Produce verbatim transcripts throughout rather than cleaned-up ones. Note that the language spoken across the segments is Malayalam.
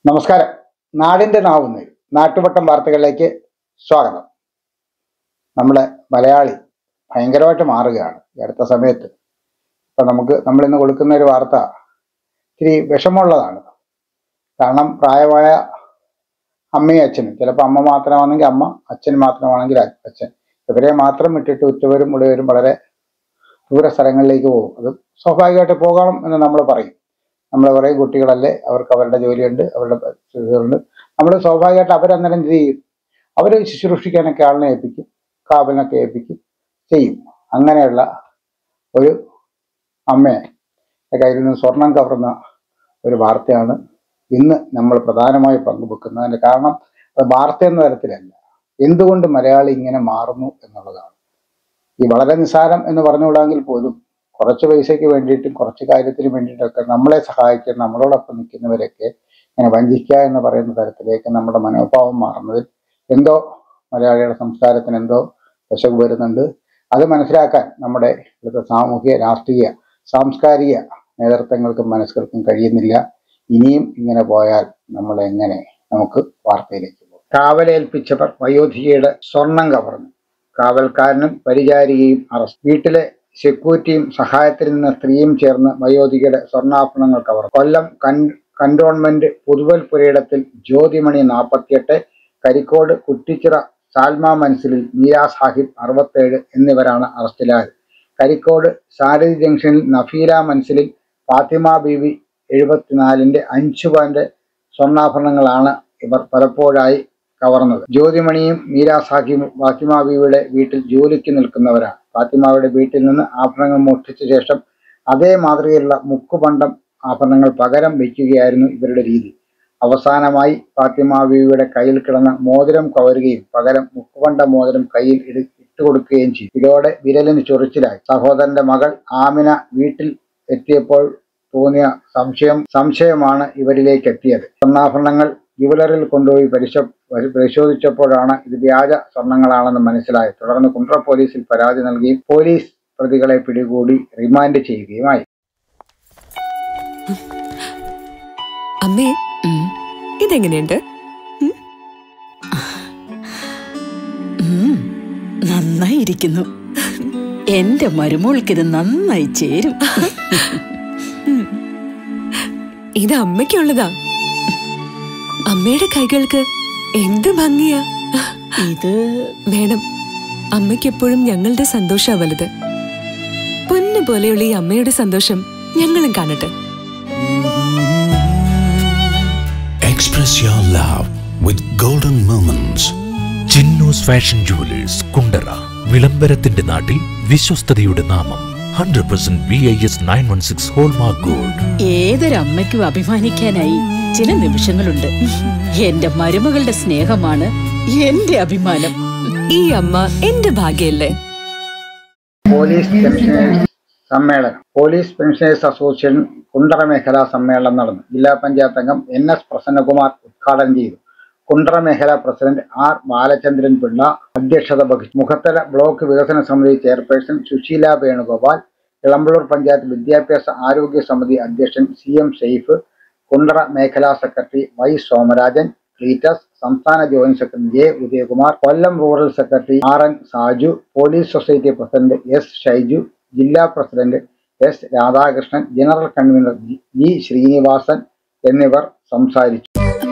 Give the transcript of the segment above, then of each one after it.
നമസ്കാരം. നാടിൻ്റെ നാവുന്ന നാട്ടുവട്ടം വാർത്തകളിലേക്ക് സ്വാഗതം. നമ്മുടെ മലയാളി ഭയങ്കരമായിട്ട് മാറുകയാണ് ഈ അടുത്ത സമയത്ത്. ഇപ്പം നമുക്ക് നമ്മളിന്ന് കൊടുക്കുന്ന ഒരു വാർത്ത ഇത്തിരി വിഷമമുള്ളതാണ്. കാരണം പ്രായമായ അമ്മയും അച്ഛനും, ചിലപ്പോൾ അമ്മ മാത്രമാണെങ്കിൽ അമ്മ, അച്ഛൻ മാത്രമാണെങ്കിൽ അച്ഛൻ, ഇവരെ മാത്രം ഇട്ടിട്ട് ഉറ്റവരും ഉടയവരും വളരെ ദൂര സ്ഥലങ്ങളിലേക്ക് പോകും. അത് സ്വാഭാവികമായിട്ട് പോകണം എന്ന് നമ്മൾ പറയും. നമ്മൾ പറയും കുട്ടികളല്ലേ, അവർക്ക് അവരുടെ ജോലിയുണ്ട്, അവരുടെ ഇതുണ്ട്. നമ്മൾ സ്വാഭാവികമായിട്ട് അവരന്നേരം എന്ത് ചെയ്യും? അവർ ശുശ്രൂഷിക്കാനൊക്കെ ആളിനെ ഏൽപ്പിക്കും, കാവലിനൊക്കെ ഏൽപ്പിക്കും, ചെയ്യും. അങ്ങനെയുള്ള ഒരു അമ്മയെ കയ്യിൽ നിന്ന് സ്വർണം കവർന്ന ഒരു വാർത്തയാണ് ഇന്ന് നമ്മൾ പ്രധാനമായി പങ്കുവെക്കുന്നത്. അതിൻ്റെ കാരണം അത് വാർത്ത എന്ന തരത്തിലല്ല, എന്തുകൊണ്ട് മലയാളി ഇങ്ങനെ മാറുന്നു എന്നുള്ളതാണ്. ഈ വളരെ നിസ്സാരം എന്ന് പറഞ്ഞുകൂടാമെങ്കിൽ പോലും കുറച്ച് പൈസയ്ക്ക് വേണ്ടിയിട്ടും കുറച്ച് കാര്യത്തിന് വേണ്ടിയിട്ടൊക്കെ നമ്മളെ സഹായിക്കുന്ന, നമ്മളോടൊപ്പം നിൽക്കുന്നവരൊക്കെ ഇങ്ങനെ വഞ്ചിക്കുക എന്ന് പറയുന്ന തരത്തിലേക്ക് നമ്മുടെ മനോഭാവം മാറുന്നതിൽ എന്തോ മലയാളിയുടെ സംസ്കാരത്തിന് എന്തോ വിശക് വരുന്നുണ്ട്. അത് മനസ്സിലാക്കാൻ നമ്മുടെ ഇവിടുത്തെ സാമൂഹിക, രാഷ്ട്രീയ, സാംസ്കാരിക നേതൃത്വങ്ങൾക്കും മനസ്സുകൾക്കും കഴിയുന്നില്ല. ഇനിയും ഇങ്ങനെ പോയാൽ നമ്മളെങ്ങനെ? നമുക്ക് വാർത്തയിലേക്ക് പോകും. കാവലേൽപ്പിച്ചവർ വയോധികയുടെ സ്വർണം കവർന്നു. കാവൽക്കാരനും പരിചാരികയും അറസ്റ്റ്. വീട്ടിലെ സെക്യൂരിറ്റിയും സഹായത്തിൽ നിന്ന് സ്ത്രീയും ചേർന്ന് വയോധികയുടെ സ്വർണ്ണാഭരണങ്ങൾ കവർന്നു. കൊല്ലം കൺ കന്റോൺമെന്റ് പുതുവൽ പുരയിടത്തിൽ ജ്യോതിമണി നാൽപ്പത്തിയെട്ട്, കരിക്കോട് കുറ്റിച്ചിറ സാൽമ മൻസിലിൽ മീര സാഹിബ് അറുപത്തേഴ് എന്നിവരാണ് അറസ്റ്റിലായത്. കരിക്കോട് സാരഥി ജംഗ്ഷനിൽ നഫീല മൻസിലിൽ ഫാത്തിമ ബീവി എഴുപത്തിനാലിന്റെ അഞ്ചു പവന്റെ സ്വർണ്ണാഭരണങ്ങളാണ് ഇവർ പലപ്പോഴായി കവർന്നത്. ജ്യോതിമണിയും മീര സാഹിബും ഫാത്തിമ ബീവിയുടെ വീട്ടിൽ ജോലിക്ക് നിൽക്കുന്നവരാണ്. ഫാത്തിമാവിയുടെ വീട്ടിൽ നിന്ന് ആഭരണങ്ങൾ മോഷ്ടിച്ച ശേഷം അതേ മാതൃകയിലുള്ള മുക്കുപണ്ടം ആഭരണങ്ങൾ പകരം വയ്ക്കുകയായിരുന്നു ഇവരുടെ രീതി. അവസാനമായി ഫാത്തിമ ബീവിയുടെ കയ്യിൽ കിടന്ന മോതിരം കവരുകയും പകരം മുക്കുപണ്ട മോതിരം കയ്യിൽ ഇട ഇട്ടുകൊടുക്കുകയും ചെയ്തു. ഇതോടെ വിരലിന് ചൊറിച്ചിലായി. സഹോദരന്റെ മകൾ ആമിന വീട്ടിൽ എത്തിയപ്പോൾ തോന്നിയ സംശയം സംശയമാണ് ഇവരിലേക്ക് എത്തിയത്. സ്വർണ്ണാഭരണങ്ങൾ ജുവലറിൽ കൊണ്ടുപോയി പരിശോ പരിശോധിച്ചപ്പോഴാണ് ഇത് വ്യാജ സ്വർണങ്ങളാണെന്ന് മനസ്സിലായത്. തുടർന്ന് കുണ്ട്ര പോലീസിൽ പരാതി നൽകുകയും പോലീസ് പ്രതികളെ പിടികൂടി റിമാൻഡ് ചെയ്യുകയുമായി. അമ്മേ, ഇതെങ്ങനെയുണ്ട്? നന്നായിരിക്കുന്നു. എന്റെ മരുമോൾക്ക് ഇത് നന്നായി ചേരും. ഇത് അമ്മയ്ക്കുള്ളതാ. അമ്മയുടെ കൈകൾക്ക് എന്ത് ഭംഗിയാ. ഇത് വേണം. അമ്മയ്ക്ക് എപ്പോഴും ഞങ്ങളുടെ സന്തോഷാ വലുത്. പൊന്നു പോലെയുള്ള ഈ അമ്മയുടെ സന്തോഷം ഞങ്ങളും കാണട്ടെ. Express your love with golden moments. Chinnu's fashion jewellers, Kundara. വിളംബരത്തിന്റെ നാട്ടിൽ വിശ്വസ്തതയുടെ നാമം. Hundred percent V I S nine one six hallmark gold. ഏതൊരമ്മയ്ക്കും അഭിമാനിക്കാനായി ചില നിമിഷങ്ങളുണ്ട്. എന്റെ മരുമകളുടെ സ്നേഹമാണ് എന്റെ അഭിമാനം. ഈ അമ്മ എന്റെ ഭാഗ്യല്ലേ. പോലീസ് പെൻഷനേഴ്സ് സമ്മേളനം. പോലീസ് പെൻഷനേഴ്സ് അസോസിയേഷൻ കുണ്ടറ മേഖലാ സമ്മേളനം നടന്നു. ജില്ലാ പഞ്ചായത്ത് അംഗം എൻ എസ് പ്രസന്നകുമാർ ഉദ്ഘാടനം ചെയ്തു. കുണ്ടറ മേഖലാ പ്രസിഡന്റ് ആർ ബാലചന്ദ്രൻ പിള്ള അധ്യക്ഷത വഹിച്ചു. മുഖത്തല ബ്ലോക്ക് വികസന സമിതി ചെയർപേഴ്സൺ സുശീല വേണുഗോപാൽ, ഇളമ്പള്ളൂർ പഞ്ചായത്ത് വിദ്യാഭ്യാസ ആരോഗ്യ സമിതി അധ്യക്ഷൻ സി എം ഷെയ്ഫ്, കുണ്ടറ മേഖലാ സെക്രട്ടറി വൈ സോമരാജൻ, ക്ലീറ്റസ്, സംസ്ഥാന joint secretary J Udayakumar, Kollam rural secretary R N Saju, police society president S Shaiju, ജില്ലാ president S Radhakrishnan, general convener G Sreenivasan എന്നിവർ സംസാരിച്ചു.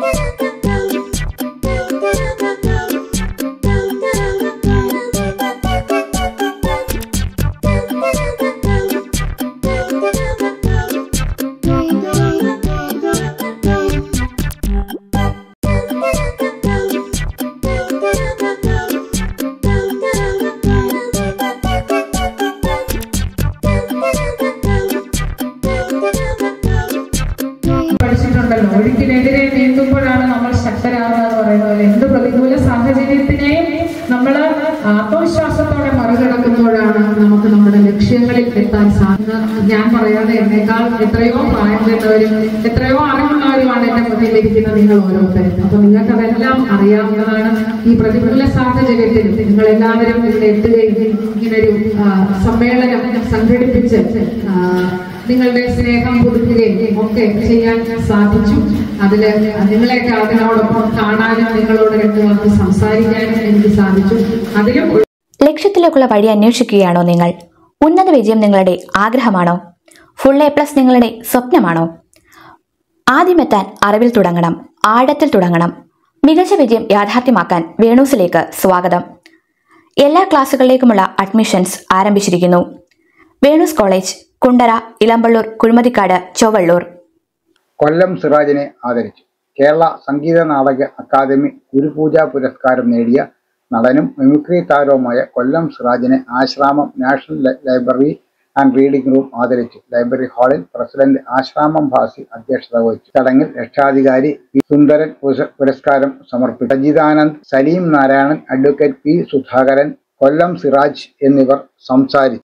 ഒഴുക്കിനെതിരെ നീന്തുമ്പോഴാണ് നമ്മൾ ശക്തരാകുന്നത് പറയുന്നത് പോലെ എന്ത് പ്രതികൂല സാഹചര്യത്തിനെയും നമ്മൾ ആത്മവിശ്വാസത്തോടെ മറികടക്കുമ്പോഴാണ് നമുക്ക് നമ്മുടെ ലക്ഷ്യങ്ങളിൽ എത്താൻ സാധിക്കുന്നത്. ഞാൻ പറയാതെ എന്നേക്കാൾ എത്രയോ പ്രായം ചെന്നവരും എത്രയോ അറിവുള്ളവരുമാണ് എന്റെ മുന്നിലിരിക്കുന്ന നിങ്ങൾ ഓരോരുത്തരും. അപ്പൊ നിങ്ങൾക്ക് അതെല്ലാം അറിയാവുന്നതാണ്. ഈ പ്രതികൂല സാഹചര്യത്തിൽ നിങ്ങൾ എല്ലാവരും ഇവിടെ എത്തുകയും ഇങ്ങനൊരു സമ്മേളനം സംഘടിപ്പിച്ച് നിങ്ങളുടെ സ്നേഹം പുതുക്കുകയും ഒക്കെ ചെയ്യാൻ സാധിച്ചു. അതിൽ നിങ്ങളെയൊക്കെ അതിനോടൊപ്പം കാണാനും നിങ്ങളോട് രണ്ടു വാക്ക് സംസാരിക്കാനും എനിക്ക് സാധിച്ചു. അതിലും ലക്ഷ്യത്തിലേക്കുള്ള വഴി അന്വേഷിക്കുകയാണോ നിങ്ങൾ? ഉന്നത വിജയം നിങ്ങളുടെ ആഗ്രഹമാണോ? ഫുൾ എ പ്ലസ് നിങ്ങളുടെ സ്വപ്നമാണോ? ആദ്യമെത്താൻ അറിവിൽ തുടങ്ങണം, ആഴത്തിൽ തുടങ്ങണം. മികച്ച വിജയം യാഥാർത്ഥ്യമാക്കാൻ വേണൂസിലേക്ക് സ്വാഗതം. എല്ലാ ക്ലാസുകളിലേക്കുമുള്ള അഡ്മിഷൻസ് ആരംഭിച്ചിരിക്കുന്നു. വേണൂസ് കോളേജ്, കുണ്ടറ, ഇളമ്പള്ളൂർ, കുഴിമതിക്കാട്, ചൊവ്വള്ളൂർ. കൊല്ലം സിറാജിനെ ആദരിച്ചു. കേരള സംഗീത നാടക അക്കാദമി ഗുരുപൂജ പുരസ്കാരം നേടിയ നടനും മിമിക്രി താരവുമായ കൊല്ലം സിറാജിനെ Asramam national library and reading room ആദരിച്ചു. ലൈബ്രറി ഹാളിൽ പ്രസിഡന്റ് ആശ്രാമം ഭാസി അധ്യക്ഷത വഹിച്ചു. ചടങ്ങിൽ രക്ഷാധികാരി പി സുന്ദരൻ പുരസ്കാരം സമർപ്പിച്ചു. സജിതാനന്ദ്, സലീം നാരായണൻ, അഡ്വക്കേറ്റ് പി സുധാകരൻ, കൊല്ലം സിറാജ് എന്നിവർ സംസാരിച്ചു.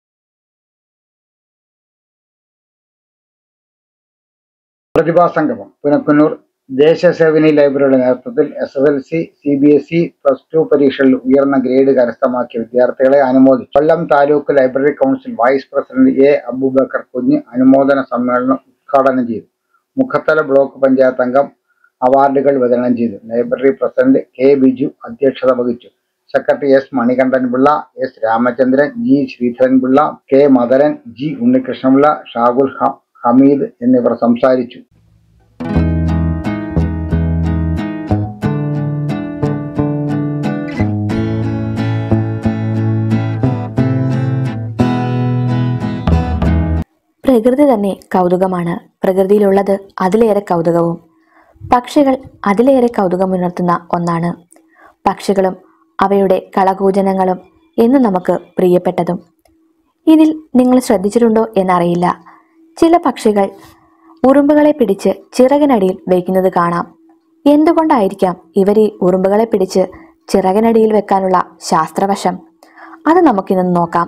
പ്രതിഭാസംഗമം പുനക്കുന്നൂർ ദേശസേവനി ലൈബ്രറിയുടെ നേതൃത്വത്തിൽ S S L C, C B S E, plus two പരീക്ഷകളിൽ ഉയർന്ന ഗ്രേഡ് കരസ്ഥമാക്കിയ വിദ്യാർത്ഥികളെ അനുമോദിച്ചു. Kollam taluk library council vice president A Abubacker Kunju അനുമോദന സമ്മേളനം ഉദ്ഘാടനം ചെയ്തു. മുഖത്തല ബ്ലോക്ക് പഞ്ചായത്ത് അംഗം അവാർഡുകൾ വിതരണം ചെയ്തു. ലൈബ്രറി പ്രസിഡന്റ് കെ ബിജു അധ്യക്ഷത വഹിച്ചു. Secretary S Manikandan Pillai, S Ramachandran, G Sreedharanpillai, K Madaran, G Unnikrishnapillai, Shahul Hameed എന്നിവർ സംസാരിച്ചു. പ്രകൃതി തന്നെ കൗതുകമാണ്. പ്രകൃതിയിലുള്ളത് അതിലേറെ കൗതുകവും. പക്ഷികൾ അതിലേറെ കൗതുകമുണർത്തുന്ന ഒന്നാണ്. പക്ഷികളും അവയുടെ കളകൂജനങ്ങളും എന്ന് നമുക്ക് പ്രിയപ്പെട്ടതും. ഇതിൽ നിങ്ങൾ ശ്രദ്ധിച്ചിട്ടുണ്ടോ എന്നറിയില്ല. ചില പക്ഷികൾ ഉറുമ്പുകളെ പിടിച്ച് ചിറകിനടിയിൽ വയ്ക്കുന്നത് കാണാം. എന്തുകൊണ്ടായിരിക്കാം ഇവർ ഈ ഉറുമ്പുകളെ പിടിച്ച് ചിറകിനടിയിൽ വെക്കാനുള്ള ശാസ്ത്രവശം? അത് നമുക്കിന്ന് നോക്കാം.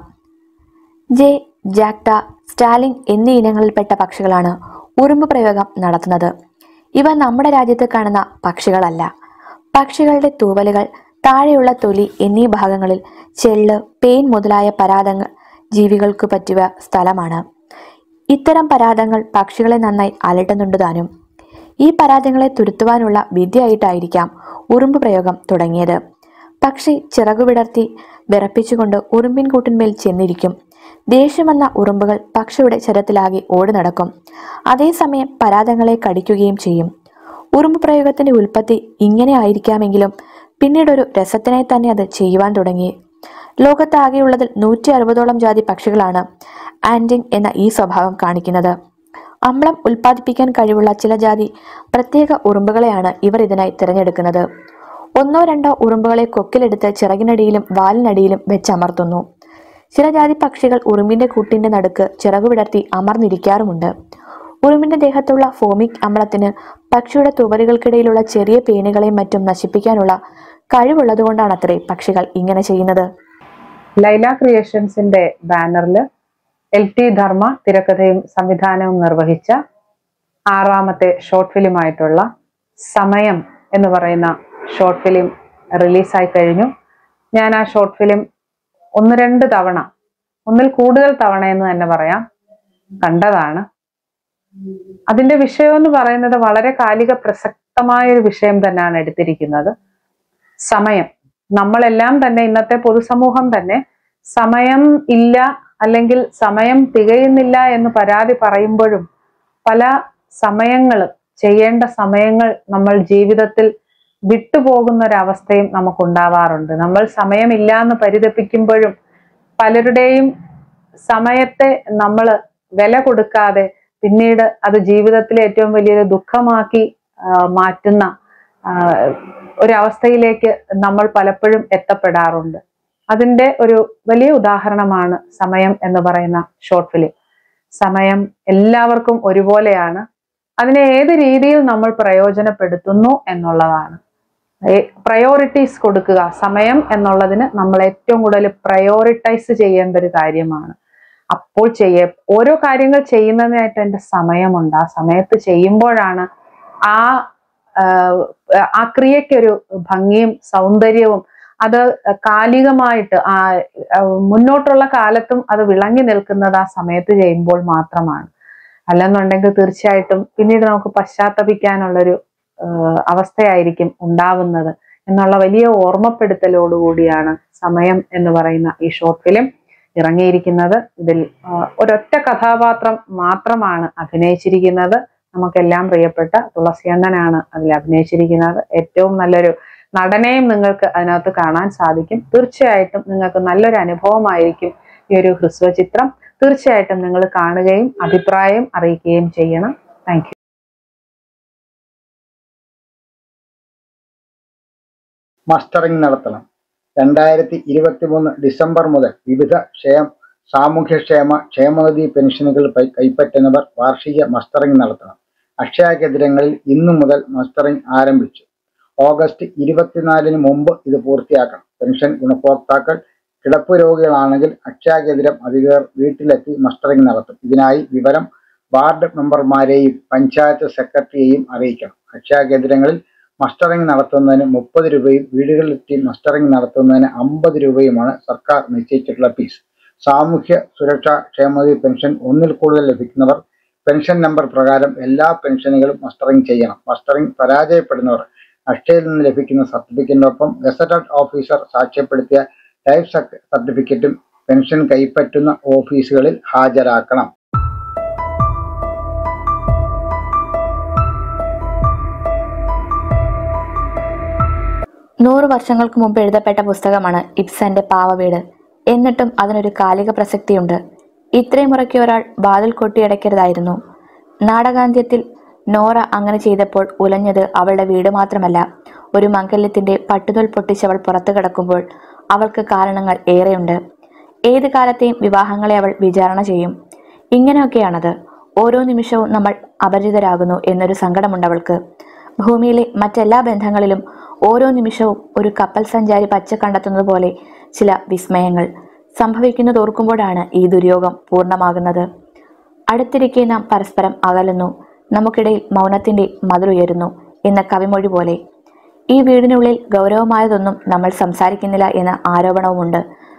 ജെ, ജാക്ട, സ്റ്റാലിംഗ് എന്നീ ഇനങ്ങളിൽപ്പെട്ട പക്ഷികളാണ് ഉറുമ്പ് പ്രയോഗം നടത്തുന്നത്. ഇവ നമ്മുടെ രാജ്യത്ത് കാണുന്ന പക്ഷികളല്ല. പക്ഷികളുടെ തൂവലുകൾ, താഴെയുള്ള തൊലി എന്നീ ഭാഗങ്ങളിൽ ചെള്ള്, പേൻ മുതലായ പരാതങ്ങൾ ജീവികൾക്ക് പറ്റിയ സ്ഥലമാണ്. ഇത്തരം പരാതങ്ങൾ പക്ഷികളെ നന്നായി അലട്ടുന്നുണ്ട് താനും. ഈ പരാതങ്ങളെ തുരുത്തുവാനുള്ള വിദ്യയായിട്ടായിരിക്കാം ഉറുമ്പ് പ്രയോഗം തുടങ്ങിയത്. പക്ഷി ചിറകുവിടർത്തി വിറപ്പിച്ചുകൊണ്ട് ഉറുമ്പിൻ കൂട്ടിന്മേൽ ചെന്നിരിക്കും. ദേഷ്യം വന്ന ഉറുമ്പുകൾ പക്ഷിയുടെ ശരത്തിലാകെ ഓടി നടക്കും. അതേസമയം പരാതങ്ങളെ കടിക്കുകയും ചെയ്യും. ഉറുമ്പ് പ്രയോഗത്തിന്റെ ഉൽപ്പത്തി ഇങ്ങനെ ആയിരിക്കാമെങ്കിലും പിന്നീടൊരു രസത്തിനായി തന്നെ അത് ചെയ്യുവാൻ തുടങ്ങി. ലോകത്താകെയുള്ളതിൽ നൂറ്റി അറുപതോളം ജാതി പക്ഷികളാണ് ആൻറ്റിങ് എന്ന ഈ സ്വഭാവം കാണിക്കുന്നത്. അമ്ലം ഉൽപ്പാദിപ്പിക്കാൻ കഴിവുള്ള ചില ജാതി പ്രത്യേക ഉറുമ്പുകളെയാണ് ഇവർ ഇതിനായി തിരഞ്ഞെടുക്കുന്നത്. ഒന്നോ രണ്ടോ ഉറുമ്പുകളെ കൊക്കിലെടുത്ത് ചിറകിനടിയിലും വാലിനടിയിലും വെച്ചമർത്തുന്നു. ചില ജാതി പക്ഷികൾ ഉറുമ്പിന്റെ കൂട്ടിന്റെ നടുക്ക് ചിറകുവിടർത്തി അമർന്നിരിക്കാറുമുണ്ട്. ഉറുമ്പിന്റെ ദേഹത്തുള്ള ഫോമിക് അമ്ലത്തിന് പക്ഷിയുടെ തുവലുകൾക്കിടയിലുള്ള ചെറിയ പേനുകളെയും മറ്റും നശിപ്പിക്കാനുള്ള കഴിവുള്ളതുകൊണ്ടാണ് അത്രേ പക്ഷികൾ ഇങ്ങനെ ചെയ്യുന്നത്. ലൈല ക്രിയേഷൻസിന്റെ ബാനറിൽ എൽ ടി ധർമ്മ തിരക്കഥയും സംവിധാനവും നിർവഹിച്ച ആറാമത്തെ ഷോർട്ട് ഫിലിം ആയിട്ടുള്ള സമയം എന്ന് പറയുന്ന ഷോർട്ട് ഫിലിം റിലീസായി കഴിഞ്ഞു. ഞാൻ ആ ഷോർട്ട് ഫിലിം ഒന്ന് രണ്ട് തവണ, ഒന്നിൽ കൂടുതൽ തവണ എന്ന് തന്നെ പറയാം, കണ്ടതാണ്. അതിന്റെ വിഷയം എന്ന് പറയുന്നത് വളരെ കാലിക പ്രസക്തമായ ഒരു വിഷയം തന്നെയാണ് എടുത്തിരിക്കുന്നത്. സമയം. നമ്മളെല്ലാം തന്നെ, ഇന്നത്തെ പൊതുസമൂഹം തന്നെ സമയം ഇല്ല അല്ലെങ്കിൽ സമയം തികയുന്നില്ല എന്ന് പരാതി പറയുമ്പോഴും പല സമയങ്ങളും, ചെയ്യേണ്ട സമയങ്ങൾ നമ്മൾ ജീവിതത്തിൽ വിട്ടുപോകുന്ന ഒരവസ്ഥയും നമുക്കുണ്ടാവാറുണ്ട്. നമ്മൾ സമയമില്ല എന്ന് പരിതപിക്കുമ്പോഴും പലരുടെയും സമയത്തെ നമ്മൾ വില കൊടുക്കാതെ പിന്നീട് അത് ജീവിതത്തിലെ ഏറ്റവും വലിയൊരു ദുഃഖമാക്കി മാറ്റുന്ന ഒരവസ്ഥയിലേക്ക് നമ്മൾ പലപ്പോഴും എത്തപ്പെടാറുണ്ട്. അതിൻ്റെ ഒരു വലിയ ഉദാഹരണമാണ് സമയം എന്ന് പറയുന്ന ഷോർട്ട് ഫിലിം. സമയം എല്ലാവർക്കും ഒരുപോലെയാണ്. അതിനെ ഏത് രീതിയിൽ നമ്മൾ പ്രയോജനപ്പെടുത്തുന്നു എന്നുള്ളതാണ്. പ്രയോറിറ്റീസ് കൊടുക്കുക. സമയം എന്നുള്ളതിന് നമ്മൾ ഏറ്റവും കൂടുതൽ പ്രയോറിറ്റൈസ് ചെയ്യേണ്ട ഒരു കാര്യമാണ്. അപ്പോൾ ചെയ്യ ഓരോ കാര്യങ്ങൾ ചെയ്യുന്നതിനായിട്ട് എൻ്റെ സമയമുണ്ട്. ആ സമയത്ത് ചെയ്യുമ്പോഴാണ് ആ ആ ക്രിയയ്ക്കൊരു ഭംഗിയും സൗന്ദര്യവും അത് കാലികമായിട്ട് ആ മുന്നോട്ടുള്ള കാലത്തും അത് വിളങ്ങി നിൽക്കുന്നത് ആ സമയത്ത് ചെയ്യുമ്പോൾ മാത്രമാണ്. അല്ലെന്നുണ്ടെങ്കിൽ തീർച്ചയായിട്ടും പിന്നീട് നമുക്ക് പശ്ചാത്തപിക്കാനുള്ളൊരു അവസ്ഥയായിരിക്കും ഉണ്ടാവുന്നത് എന്നുള്ള വലിയ ഓർമ്മപ്പെടുത്തലോടുകൂടിയാണ് സമയം എന്ന് പറയുന്ന ഈ ഷോർട്ട് ഫിലിം ഇറങ്ങിയിരിക്കുന്നത്. ഇതിൽ ഒരൊറ്റ കഥാപാത്രം മാത്രമാണ് അഭിനയിച്ചിരിക്കുന്നത്. നമുക്കെല്ലാം പ്രിയപ്പെട്ട തുളസിയണ്ണനാണ് അതിൽ അഭിനയിച്ചിരിക്കുന്നത്. ഏറ്റവും നല്ലൊരു നടനെയും നിങ്ങൾക്ക് അതിനകത്ത് കാണാൻ സാധിക്കും. തീർച്ചയായിട്ടും നിങ്ങൾക്ക് നല്ലൊരു അനുഭവമായിരിക്കും ഈ ഒരു ഹ്രസ്വചിത്രം. തീർച്ചയായിട്ടും നിങ്ങൾ കാണുകയും അഭിപ്രായം അറിയിക്കുകയും ചെയ്യണം. Thank you. മസ്റ്ററിംഗ് നടത്തണം. രണ്ടായിരത്തി ഇരുപത്തി മൂന്ന് ഡിസംബർ മുതൽ വിവിധ ക്ഷേമ സാമൂഹ്യക്ഷേമ ക്ഷേമനിധി പെൻഷനുകൾ കൈപ്പറ്റുന്നവർ വാർഷിക മസ്റ്ററിംഗ് നടത്തണം. അക്ഷയ കേന്ദ്രങ്ങളിൽ ഇന്നു മുതൽ മസ്റ്ററിംഗ് ആരംഭിച്ചു. ഓഗസ്റ്റ് ഇരുപത്തിനാലിന് മുമ്പ് ഇത് പൂർത്തിയാക്കണം. പെൻഷൻ ഗുണഭോക്താക്കൾ കിടപ്പ് രോഗികളാണെങ്കിൽ അക്ഷയ കേന്ദ്രം അധികൃതർ വീട്ടിലെത്തി മസ്റ്ററിംഗ് നടത്തും. ഇതിനായി വിവരം വാർഡ് മെമ്പർമാരെയും പഞ്ചായത്ത് സെക്രട്ടറിയെയും അറിയിക്കണം. അക്ഷയ കേന്ദ്രങ്ങളിൽ മസ്റ്ററിംഗ് നടത്തുന്നതിന് മുപ്പത് രൂപയും വീടുകളിലെത്തി മസ്റ്ററിംഗ് നടത്തുന്നതിന് അമ്പത് രൂപയുമാണ് സർക്കാർ നിശ്ചയിച്ചിട്ടുള്ള ഫീസ്. സാമൂഹ്യ സുരക്ഷാ ക്ഷേമനിധി പെൻഷൻ ഒന്നിൽ കൂടുതൽ ലഭിക്കുന്നവർ പെൻഷൻ നമ്പർ പ്രകാരം എല്ലാ പെൻഷനുകളും മസ്റ്ററിംഗ് ചെയ്യണം. മസ്റ്ററിംഗ് പരാജയപ്പെടുന്നവർ അക്ഷയയിൽ നിന്ന് ലഭിക്കുന്ന സർട്ടിഫിക്കറ്റിനൊപ്പം ഗസറ്റഡ് ഓഫീസർ സാക്ഷ്യപ്പെടുത്തിയ ലൈഫ് സർട്ടിഫിക്കറ്റും പെൻഷൻ കൈപ്പറ്റുന്ന ഓഫീസുകളിൽ ഹാജരാക്കണം. നൂറ് വർഷങ്ങൾക്ക് മുമ്പ് എഴുതപ്പെട്ട പുസ്തകമാണ് ഇബ്സന്റെ പാവവീട്. എന്നിട്ടും അതിനൊരു കാലിക പ്രസക്തിയുണ്ട്. ഇത്രയും ഉറക്കിയ ഒരാൾ വാതിൽ കൊട്ടിയടയ്ക്കരുതായിരുന്നു. നാടകാന്ത്യത്തിൽ നോറ അങ്ങനെ ചെയ്തപ്പോൾ ഉലഞ്ഞത് അവളുടെ വീട് മാത്രമല്ല. ഒരു മംഗല്യത്തിന്റെ പട്ടുതോൽ പൊട്ടിച്ചവൾ പുറത്തു കിടക്കുമ്പോൾ അവൾക്ക് കാരണങ്ങൾ ഏറെയുണ്ട്. ഏത് കാലത്തെയും വിവാഹങ്ങളെ അവൾ വിചാരണ ചെയ്യും. ഇങ്ങനെയൊക്കെയാണത്. ഓരോ നിമിഷവും നമ്മൾ അപരിചിതരാകുന്നു എന്നൊരു സങ്കടമുണ്ടവൾക്ക്. ഭൂമിയിലെ മറ്റെല്ലാ ബന്ധങ്ങളിലും ഓരോ നിമിഷവും ഒരു കപ്പൽ സഞ്ചാരി പച്ച കണ്ടെത്തുന്നത് പോലെ ചില വിസ്മയങ്ങൾ സംഭവിക്കുന്നത് ഓർക്കുമ്പോഴാണ് ഈ ദുര്യോഗം പൂർണ്ണമാകുന്നത്. അടുത്തിരിക്കെ നാം പരസ്പരം അകലുന്നു, നമുക്കിടയിൽ മൗനത്തിന്റെ മതിലുയരുന്നു എന്ന കവിമൊഴി പോലെ. ഈ വീടിനുള്ളിൽ ഗൗരവമായതൊന്നും നമ്മൾ സംസാരിക്കുന്നില്ല എന്ന ആരോപണവുമുണ്ട്.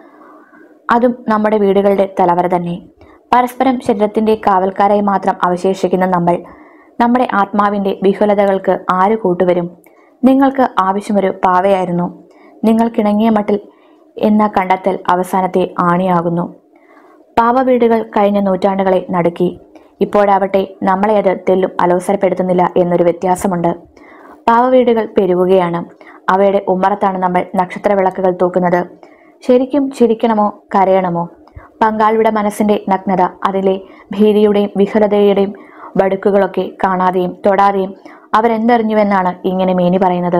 അതും നമ്മുടെ വീടുകളുടെ തലവര തന്നെ. പരസ്പരം ശരീരത്തിന്റെ കാവൽക്കാരായി മാത്രം അവശേഷിക്കുന്ന നമ്മൾ, നമ്മുടെ ആത്മാവിന്റെ വിഹുലതകൾക്ക് ആര് കൂട്ടുവരും? നിങ്ങൾക്ക് ആവശ്യമൊരു പാവയായിരുന്നു. നിങ്ങൾക്കിണങ്ങിയ മട്ടിൽ എന്ന കണ്ടെത്തൽ അവസാനത്തെ ആണിയാകുന്നു. പാവ വീടുകൾ കഴിഞ്ഞ നൂറ്റാണ്ടുകളെ നടുക്കി. ഇപ്പോഴാവട്ടെ നമ്മളെ അത് തെല്ലും അലോസരപ്പെടുത്തുന്നില്ല എന്നൊരു വ്യത്യാസമുണ്ട്. പാവ വീടുകൾ പെരുകുകയാണ്. അവയുടെ ഉമ്മറത്താണ് നമ്മൾ നക്ഷത്ര വിളക്കുകൾ തൂക്കുന്നത്. ശരിക്കും ചിരിക്കണമോ കരയണമോ? പങ്കാളിയുടെ മനസ്സിന്റെ നഗ്നത, അതിലെ ഭീതിയുടെയും വിഹുലതയുടെയും വടുക്കുകളൊക്കെ കാണാതെയും തൊടാതെയും അവരെന്തറിഞ്ഞുവെന്നാണ് ഇങ്ങനെ മേനി പറയുന്നത്.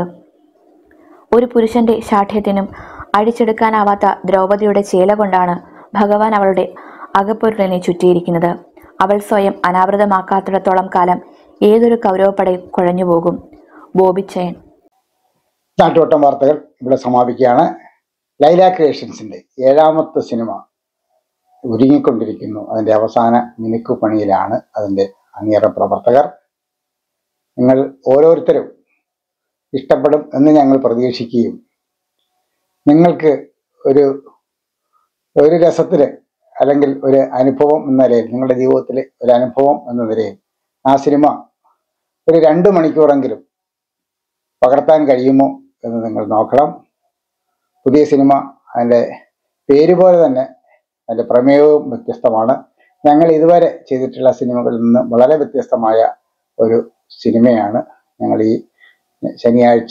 ഒരു പുരുഷന്റെ ശാഠ്യത്തിനും അടിച്ചെടുക്കാനാവാത്ത ദ്രൗപദിയുടെ ചേല കൊണ്ടാണ് ഭഗവാൻ അവളുടെ അകപ്പൊരുളിനെ ചുറ്റിയിരിക്കുന്നത്. അവൾ സ്വയം അനാവൃതമാക്കാത്തിടത്തോളം കാലം ഏതൊരു കൗരവപ്പടയും കുഴഞ്ഞുപോകും. ബോബിച്ചയൻ. നാട്ടുവട്ടം വാർത്തകൾ ഇവിടെ സമാപിക്കുകയാണ്. ലൈല ക്രിയേഷൻസിന്റെ ഏഴാമത്തെ സിനിമ ഒരുങ്ങിക്കൊണ്ടിരിക്കുന്നു. അതിന്റെ അവസാന മിനുക്കു പണിയിലാണ് അതിന്റെ അണിയറ പ്രവർത്തകർ. നിങ്ങൾ ഓരോരുത്തരും ഇഷ്ടപ്പെടും എന്ന് ഞങ്ങൾ പ്രതീക്ഷിക്കുകയും നിങ്ങൾക്ക് ഒരു ഒരു രസത്തിന് അല്ലെങ്കിൽ ഒരു അനുഭവം എന്ന നിലയിൽ, നിങ്ങളുടെ ജീവിതത്തിലെ ഒരു അനുഭവം എന്ന നിലയിൽ ആ സിനിമ ഒരു രണ്ട് മണിക്കൂറെങ്കിലും പകർത്താൻ കഴിയുമോ എന്ന് നിങ്ങൾ നോക്കണം. പുതിയ സിനിമ അതിൻ്റെ പേര് പോലെ തന്നെ അതിൻ്റെ പ്രമേയവും വ്യത്യസ്തമാണ്. ഞങ്ങൾ ഇതുവരെ ചെയ്തിട്ടുള്ള സിനിമകളിൽ നിന്ന് വളരെ വ്യത്യസ്തമായ ഒരു സിനിമയാണ് ഞങ്ങൾ ഈ ശനിയാഴ്ച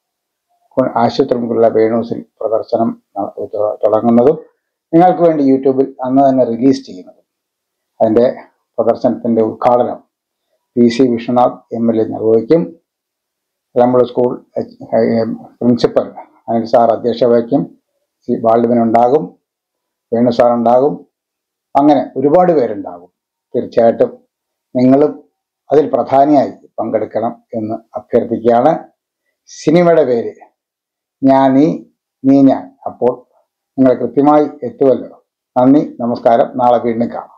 ആശുപത്രി മുതലുള്ള വേണൂസിൽ പ്രദർശനം തുടങ്ങുന്നതും നിങ്ങൾക്ക് വേണ്ടി യൂട്യൂബിൽ അന്ന് തന്നെ റിലീസ് ചെയ്യുന്നതും. അതിൻ്റെ പ്രദർശനത്തിൻ്റെ ഉദ്ഘാടനം P C Viswanath M L A നിർവഹിക്കും. Elampuzha school principal Anil sir അധ്യക്ഷ വഹിക്കും. സി ബാൽഡ്വിൻ ഉണ്ടാകും, വേണു സാർ ഉണ്ടാകും, അങ്ങനെ ഒരുപാട് പേരുണ്ടാകും. തീർച്ചയായിട്ടും നിങ്ങളും അതിൽ പ്രധാനിയായി പങ്കെടുക്കണം എന്ന് അഭ്യർത്ഥിക്കുകയാണ്. സിനിമയുടെ പേര് ഞാൻ നീ നീ ഞാൻ. അപ്പോൾ നിങ്ങൾ കൃത്യമായി എത്തുമല്ലോ. നന്ദി, നമസ്കാരം. നാളെ വീണ്ടും കാണാം.